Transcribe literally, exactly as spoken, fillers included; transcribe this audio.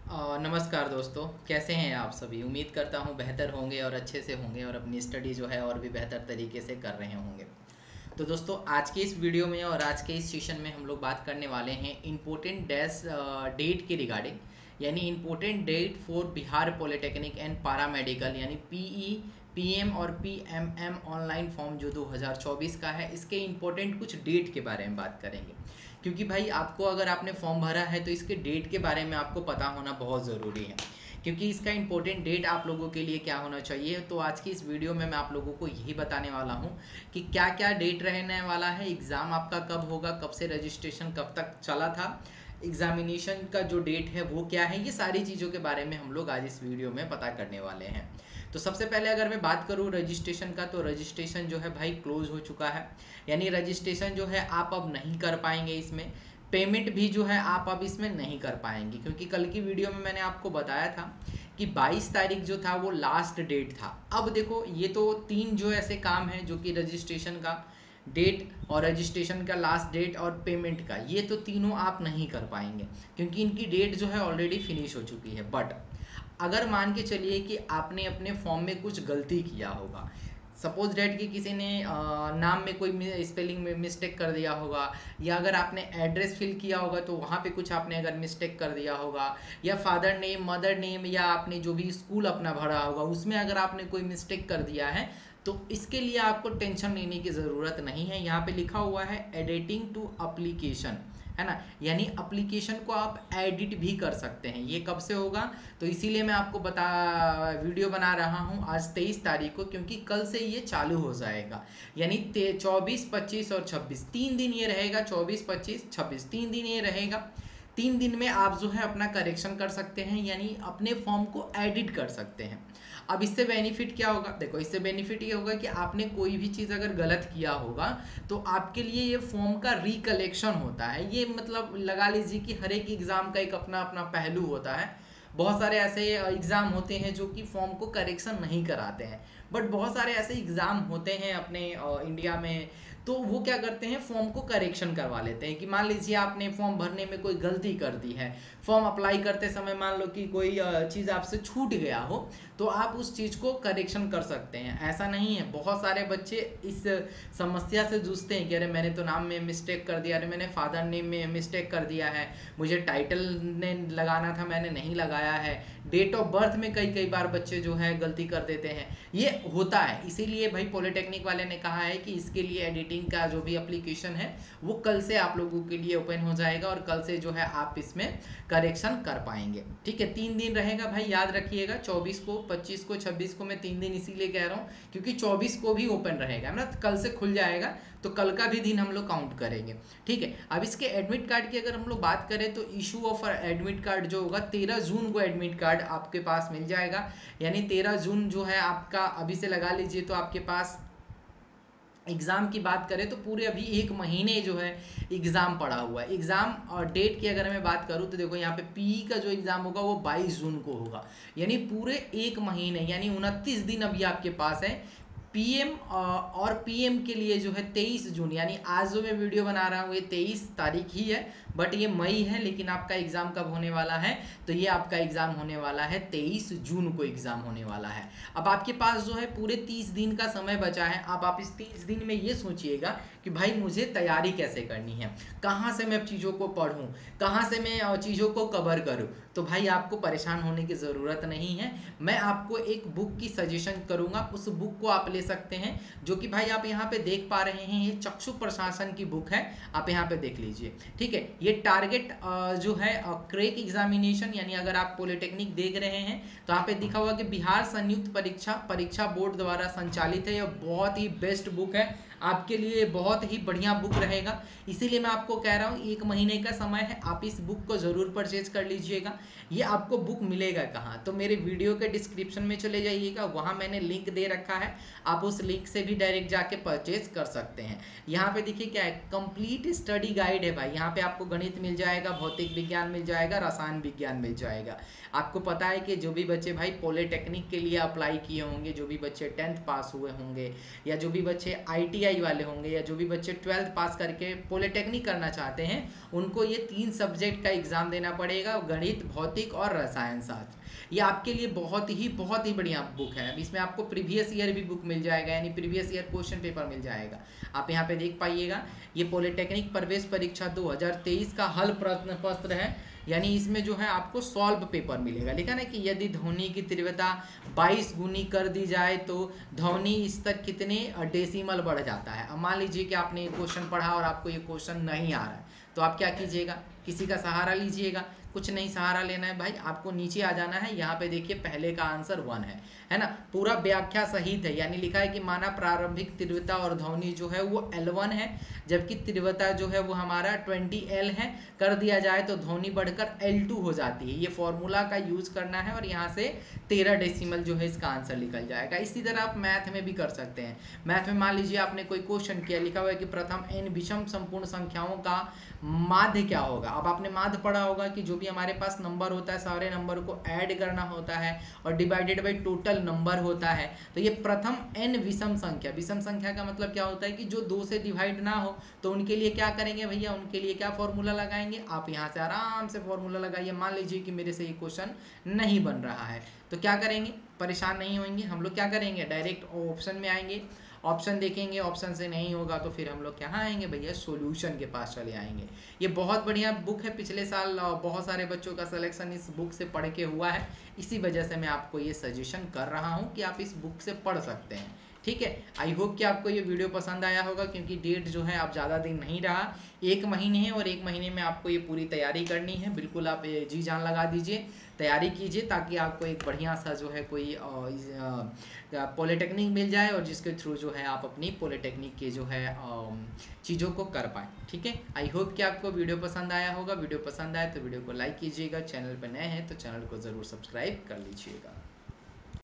अ, नमस्कार दोस्तों, कैसे हैं आप सभी। उम्मीद करता हूं बेहतर होंगे और अच्छे से होंगे और अपनी स्टडी जो है और भी बेहतर तरीके से कर रहे होंगे। तो दोस्तों, आज के इस वीडियो में और आज के इस सेशन में हम लोग बात करने वाले हैं इम्पोर्टेंट डैश डेट के रिगार्डिंग, यानी important date for Bihar polytechnic and paramedical, यानी पीई पीएम और पीएमएम ऑनलाइन फॉर्म जो दो हज़ार चौबीस का है, इसके इम्पोर्टेंट कुछ डेट के बारे में बात करेंगे। क्योंकि भाई आपको, अगर आपने फॉर्म भरा है तो इसके डेट के बारे में आपको पता होना बहुत ज़रूरी है। क्योंकि इसका इंपॉर्टेंट डेट आप लोगों के लिए क्या होना चाहिए, तो आज की इस वीडियो में मैं आप लोगों को यही बताने वाला हूँ कि क्या क्या डेट रहने वाला है, एग्ज़ाम आपका कब होगा, कब से रजिस्ट्रेशन कब तक चला था, एग्जामिनेशन का जो डेट है वो क्या है, ये सारी चीज़ों के बारे में हम लोग आज इस वीडियो में पता करने वाले हैं। तो सबसे पहले अगर मैं बात करूँ रजिस्ट्रेशन का, तो रजिस्ट्रेशन जो है भाई क्लोज हो चुका है, यानी रजिस्ट्रेशन जो है आप अब नहीं कर पाएंगे इसमें। पेमेंट भी जो है आप अब इसमें नहीं कर पाएंगे, क्योंकि कल की वीडियो में मैंने आपको बताया था कि बाईस तारीख जो था वो लास्ट डेट था। अब देखो, ये तो तीन जो ऐसे काम हैं जो कि रजिस्ट्रेशन का डेट और रजिस्ट्रेशन का लास्ट डेट और पेमेंट का, ये तो तीनों आप नहीं कर पाएंगे क्योंकि इनकी डेट जो है ऑलरेडी फिनिश हो चुकी है। बट अगर मान के चलिए कि आपने अपने फॉर्म में कुछ गलती किया होगा, सपोज डेट कि किसी ने अ, नाम में कोई स्पेलिंग में मिस्टेक कर दिया होगा, या अगर आपने एड्रेस फिल किया होगा तो वहाँ पे कुछ आपने अगर मिस्टेक कर दिया होगा, या फादर नेम मदर नेम या आपने जो भी स्कूल अपना भरा होगा उसमें अगर आपने कोई मिस्टेक कर दिया है, तो इसके लिए आपको टेंशन लेने की ज़रूरत नहीं है। यहाँ पे लिखा हुआ है एडिटिंग टू अप्लीकेशन, है ना, यानी अप्लीकेशन को आप एडिट भी कर सकते हैं। ये कब से होगा, तो इसीलिए मैं आपको बता वीडियो बना रहा हूँ आज तेईस तारीख को, क्योंकि कल से ये चालू हो जाएगा। यानी चौबीस पच्चीस और छब्बीस तीन दिन ये रहेगा, चौबीस पच्चीस छब्बीस तीन दिन ये रहेगा। तीन दिन में आप जो है अपना करेक्शन कर सकते हैं, यानी अपने फॉर्म को एडिट कर सकते हैं। अब इससे बेनिफिट क्या होगा, देखो इससे बेनिफिट ये होगा कि आपने कोई भी चीज़ अगर गलत किया होगा तो आपके लिए ये फॉर्म का रिकलेक्शन होता है। ये मतलब लगा लीजिए कि हर एक एग्ज़ाम का एक अपना अपना पहलू होता है। बहुत सारे ऐसे एग्ज़ाम होते हैं जो कि फॉर्म को करेक्शन नहीं कराते हैं, बट बहुत सारे ऐसे एग्ज़ाम होते हैं अपने अ, इंडिया में, तो वो क्या करते हैं, फॉर्म को करेक्शन करवा लेते हैं। कि मान लीजिए आपने फॉर्म भरने में कोई गलती कर दी है, फॉर्म अप्लाई करते समय मान लो कि कोई चीज़ आपसे छूट गया हो, तो आप उस चीज़ को करेक्शन कर सकते हैं। ऐसा नहीं है, बहुत सारे बच्चे इस समस्या से जूझते हैं कि अरे मैंने तो नाम में मिस्टेक कर दिया, अरे मैंने फादर नेम में मिस्टेक कर दिया है, मुझे टाइटल ने लगाना था मैंने नहीं लगाया है, डेट ऑफ बर्थ में कई कई बार बच्चे जो है गलती कर देते हैं। ये होता है, इसीलिए भाई पॉलिटेक्निक वाले ने कहा है कि इसके लिए एडिटिंग का जो भी एप्लीकेशन है वो कल से आप लोगों के लिए ओपन हो जाएगा और कल से जो है आप इसमें करेक्शन कर पाएंगे। ठीक है, तीन दिन रहेगा भाई, याद रखिएगा, चौबीस को पच्चीस को छब्बीस को, मैं तीन दिन इसीलिए कह रहा हूँ क्योंकि चौबीस को भी ओपन रहेगा ना, कल से खुल जाएगा, तो कल का भी दिन हम लोग काउंट करेंगे। ठीक है, अब इसके एडमिट कार्ड की अगर हम लोग बात करें तो इशू ऑफ एडमिट कार्ड जो होगा तेरह जून को एडमिट कार्ड आपके पास मिल जाएगा। यानी तेरह जून जो है आपका, अभी से लगा लीजिए तो आपके पास एग्ज़ाम की बात करें तो पूरे अभी एक महीने जो है एग्ज़ाम पड़ा हुआ है। एग्ज़ाम और डेट की अगर मैं बात करूँ तो देखो यहाँ पे पीई का जो एग्ज़ाम होगा वो बाईस जून को होगा, यानी पूरे एक महीने यानी उनतीस दिन अभी आपके पास है। पीएम और पीएम के लिए जो है तेईस जून, यानी आज जो मैं वीडियो बना रहा हूँ ये तेईस तारीख ही है, बट ये मई है, लेकिन आपका एग्ज़ाम कब होने वाला है, तो ये आपका एग्ज़ाम होने वाला है तेईस जून को एग्ज़ाम होने वाला है। अब आपके पास जो है पूरे तीस दिन का समय बचा है। अब आप इस तीस दिन में ये सोचिएगा कि भाई मुझे तैयारी कैसे करनी है, कहाँ से मैं चीज़ों को पढ़ूँ, कहाँ से मैं चीज़ों को कवर करूँ। तो भाई आपको परेशान होने की ज़रूरत नहीं है, मैं आपको एक बुक की सजेशन करूँगा, उस बुक को आप ले सकते हैं, जो कि भाई आप यहाँ पे देख पा रहे हैं, ये चक्षु प्रशासन की बुक है, आप यहाँ पे देख लीजिए। ठीक है, ये टारगेट जो है क्रैक एग्जामिनेशन, यानी अगर आप पॉलिटेक्निक देख रहे हैं तो यहाँ पे दिखा हुआ कि बिहार संयुक्त परीक्षा परीक्षा बोर्ड द्वारा संचालित है। यह बहुत ही बेस्ट बुक है, आपके लिए बहुत ही बढ़िया बुक रहेगा, इसीलिए मैं आपको कह रहा हूँ एक महीने का समय है, आप इस बुक को ज़रूर परचेज कर लीजिएगा। ये आपको बुक मिलेगा कहाँ, तो मेरे वीडियो के डिस्क्रिप्शन में चले जाइएगा, वहाँ मैंने लिंक दे रखा है, आप उस लिंक से भी डायरेक्ट जाके परचेज कर सकते हैं। यहाँ पे देखिए क्या है, कंप्लीट स्टडी गाइड है भाई, यहाँ पे आपको गणित मिल जाएगा, भौतिक विज्ञान मिल जाएगा, रसायन विज्ञान मिल जाएगा। आपको पता है कि जो भी बच्चे भाई पॉलिटेक्निक के लिए अप्लाई किए होंगे, जो भी बच्चे टेंथ पास हुए होंगे, या जो भी बच्चे आईटीआई आई वाले होंगे या जो भी बच्चे ट्वेल्थ पास करके पॉलिटेक्निक करना चाहते हैं, उनको ये तीन सब्जेक्ट का एग्जाम देना पड़ेगा, गणित, भौतिक और रसायन शास्त्र। ये आपके लिए बहुत ही बहुत ही बढ़िया बुक है। इसमें आपको प्रीवियस ईयर भी बुक मिल जाएगा, यानी प्रीवियस ईयर क्वेश्चन पेपर मिल जाएगा। आप यहाँ पे देख पाइएगा, ये पॉलिटेक्निक प्रवेश परीक्षा दो हज़ार तेईस का हल प्रश्न पत्र है, यानी इसमें जो है आपको सॉल्व पेपर मिलेगा। लिखा ना कि यदि ध्वनि की तीव्रता बाईस गुनी कर दी जाए तो ध्वनि स्तर कितने डेसिमल बढ़ जाता है। अब मान लीजिए कि आपने ये क्वेश्चन पढ़ा और आपको ये क्वेश्चन नहीं आ रहा है, तो आप क्या कीजिएगा, किसी का सहारा लीजिएगा। कुछ नहीं सहारा लेना है भाई, आपको नीचे आ जाना है। यहाँ पे देखिए पहले का आंसर वन है, है ना, पूरा व्याख्या सहित है। यानी लिखा है कि माना प्रारंभिक तीव्रता और ध्वनि जो है वो एल वन है, जबकि तीव्रता जो है वो हमारा ट्वेंटी एल है। कर दिया जाए तो ध्वनि बढ़कर एल टू हो जाती है। ये फॉर्मूला का यूज करना है और यहाँ से तेरह डेसिमल जो है इसका आंसर निकल जाएगा। इसी तरह आप मैथ में भी कर सकते हैं। मैथ में मान लीजिए आपने कोई क्वेश्चन किया, लिखा हुआ है कि प्रथम एन विषम संपूर्ण संख्याओं का माध्य क्या होगा। अब आपने माध्य पढ़ा होगा कि जो भी हमारे पास नंबर होता है, सारे नंबर को ऐड करना होता है और डिवाइडेड बाई टोटल नंबर होता है। तो ये प्रथम एन विषम संख्या, विषम संख्या का मतलब क्या होता है कि जो दो से डिवाइड ना हो, तो उनके लिए क्या करेंगे भैया, उनके लिए क्या फॉर्मूला लगाएंगे। आप यहाँ से आराम से फॉर्मूला लगाइए। मान लीजिए कि मेरे से ये क्वेश्चन नहीं बन रहा है, तो क्या करेंगे, परेशान नहीं होंगे हम लोग। क्या करेंगे, डायरेक्ट ऑप्शन में आएंगे, ऑप्शन देखेंगे, ऑप्शन से नहीं होगा तो फिर हम लोग कहाँ आएंगे भैया, सॉल्यूशन के पास चले आएंगे। ये बहुत बढ़िया बुक है, पिछले साल बहुत सारे बच्चों का सिलेक्शन इस बुक से पढ़ के हुआ है। इसी वजह से मैं आपको ये सजेशन कर रहा हूँ कि आप इस बुक से पढ़ सकते हैं। ठीक है, आई होप कि आपको ये वीडियो पसंद आया होगा, क्योंकि डेट जो है अब ज़्यादा दिन नहीं रहा, एक महीने है और एक महीने में आपको ये पूरी तैयारी करनी है। बिल्कुल आप जी जान लगा दीजिए, तैयारी कीजिए, ताकि आपको एक बढ़िया सा जो है कोई पॉलिटेक्निक मिल जाए और जिसके थ्रू जो है आप अपनी पॉलिटेक्निक के जो है चीज़ों को कर पाएँ। ठीक है, आई होप कि आपको वीडियो पसंद आया होगा। वीडियो पसंद आए तो वीडियो को लाइक कीजिएगा, चैनल पर नए हैं तो चैनल को ज़रूर सब्सक्राइब कर लीजिएगा।